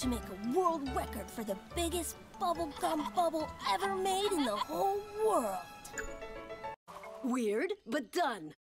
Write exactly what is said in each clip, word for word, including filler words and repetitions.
to make a world record for the biggest bubblegum bubble ever made in the whole world. Weird, but done.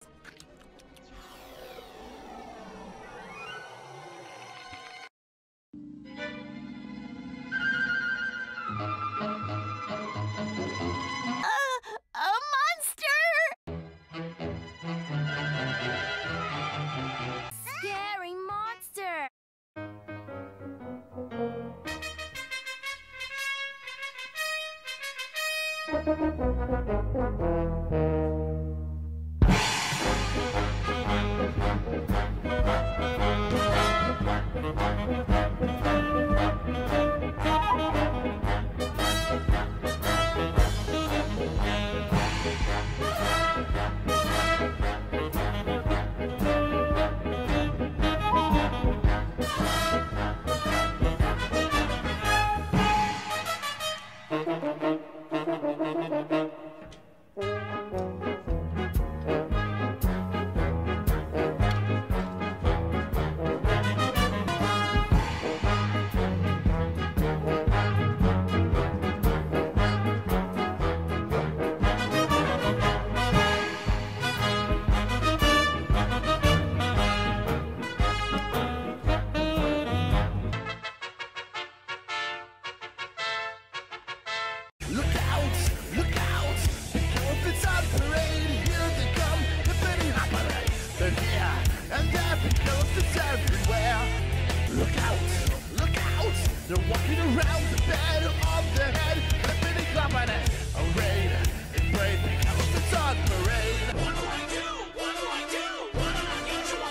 They're walking around the bed of the head, flipping and clapping it. Arrayed in brave pink elephants on parade. What do I do? What do I do? What an unusual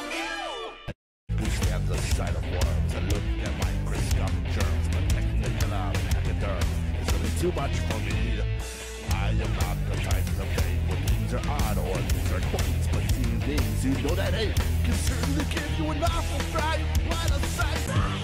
view! We stand the sight of worms and look at microscopic germs, but technicolor pachyderm is really too much for me. I am not the type to fake when things are odd or things are quaint, but seeing things you know that ain't can certainly give you an awful fright. What a sight!